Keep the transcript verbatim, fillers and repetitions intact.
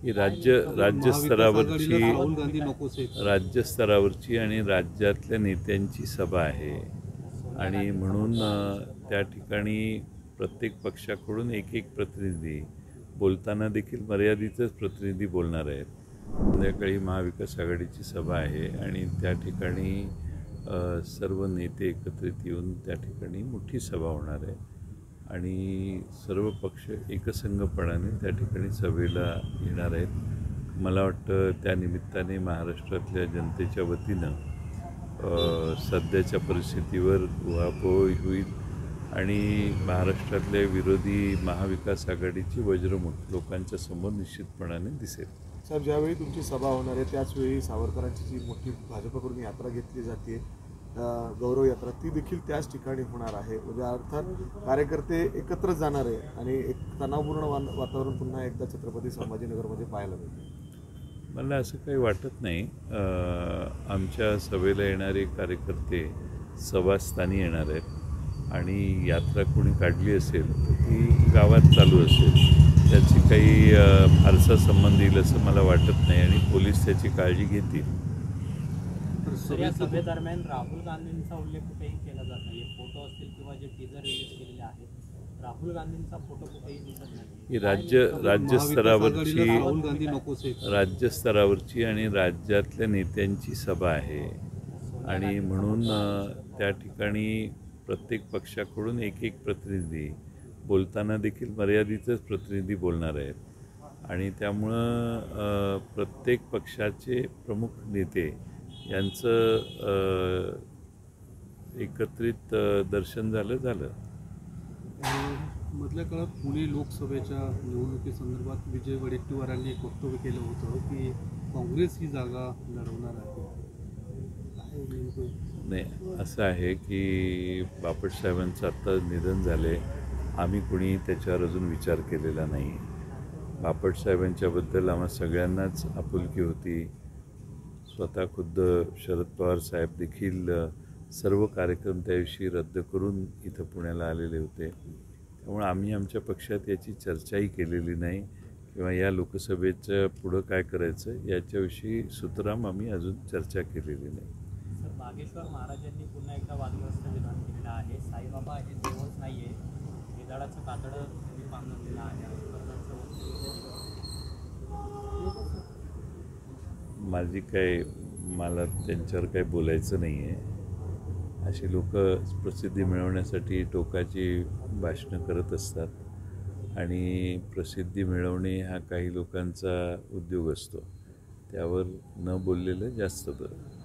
ही राज्य राज्यस्तरावरची राज्यस्तरावरची आणि राज्यातल्या नेत्यांची सभा आहे आणि म्हणून त्या ठिकाणी प्रत्येक पक्षाकडून एक एक प्रतिनिधी बोलताना देखील मर्यादितच प्रतिनिधी बोलणार आहेत. संध्याकाळी महाविकास आघाडीची सभा आहे आणि त्या ठिकाणी सर्व नेते एकत्रित येऊन त्या ठिकाणी मोठी सभा होणार आहे आणि सर्व पक्ष एकसंघपणाने त्या ठिकाणी सभेला येणार आहेत. मला वाटतं त्या निमित्ताने महाराष्ट्रातल्या जनतेच्या वतीनं सध्याच्या परिस्थितीवर उहापोह होईल आणि महाराष्ट्रातल्या विरोधी महाविकास आघाडीची वज्रमुठ लोकांच्या समोर निश्चितपणाने दिसेल. साहेब, ज्यावेळी तुमची सभा होणार आहे त्याचवेळी सावरकरांची जी मोठी भाजपकडून यात्रा घेतली जाते, गौरव यात्रा, ती देखील त्याच ठिकाणी होणार आहे. म्हणजे अर्थात कार्यकर्ते एकत्र जाणार आहे आणि एक तणावपूर्ण वातावरण पुन्हा एकदा छत्रपती संभाजीनगरमध्ये पाहायला मिळते. मला असं काही वाटत नाही. आमच्या सभेला येणारे कार्यकर्ते सभास्थानी येणार आहेत आणि यात्रा कोणी काढली असेल तर ती गावात चालू असेल, त्याची काही फारसा संबंध येईल असं मला वाटत नाही आणि पोलीस त्याची काळजी घेतील. या सभेदरम्यान राहुल गांधींचा उल्लेख कुठेही केला जात नाही. फोटो असतील किंवा जे टीजर रिलीज केलेले आहेत, राहुल गांधींचा फोटो कुठेही दिसत नाही. ही राज्य राज्यस्तरावरची राज्यस्तरावरची आणि राज्यातल्या नेत्यांची सभा आहे आणि म्हणून त्या ठिकाणी प्रत्येक पक्षाकडून एक एक प्रतिनिधी बोलताना देखील मर्यादितच प्रतिनिधी बोलणार आहेत आणि त्यामुळं प्रत्येक पक्षाचे प्रमुख नेते यांचं एकत्रित दर्शन झालं झालं मधल्या काळात पुणे लोकसभेच्या निवडणुकीसंदर्भात विजय वडेट्टीवारांनी एक वक्तव्य केलं होतं की काँग्रेस ही जागा लढवणार आहे. नाही, असं आहे की बापटसाहेबांचं आत्ता निधन झाले, आम्ही कुणी त्याच्यावर अजून विचार केलेला नाही. बापटसाहेबांच्याबद्दल आम्हा सगळ्यांनाच आपुलकी होती. स्वतः खुद्द शरद पवार साहेब देखील सर्व कार्यक्रम त्याविषयी रद्द करून इथं पुण्याला आलेले होते. त्यामुळे आम्ही आमच्या पक्षात याची चर्चाही केलेली नाही किंवा या लोकसभेचं पुढं काय करायचं याच्याविषयी सुतराम आम्ही अजून चर्चा केलेली नाही. सर, बागेश्वर महाराजांनी पुन्हा एकदा वादग्रस्त विधान केलेलं आहे. साईबाबा हे देवच नाही आहे, वेदाळाचं कातडं त्यांनी बांधलेलं आहे. माझी काय मला त्यांच्यावर काही बोलायचं नाही आहे. अशी लोक प्रसिद्धी मिळवण्यासाठी टोकाची भाषणं करत असतात आणि प्रसिद्धी मिळवणे हा काही लोकांचा उद्योग असतो. त्यावर न बोललेलं जास्त बरं.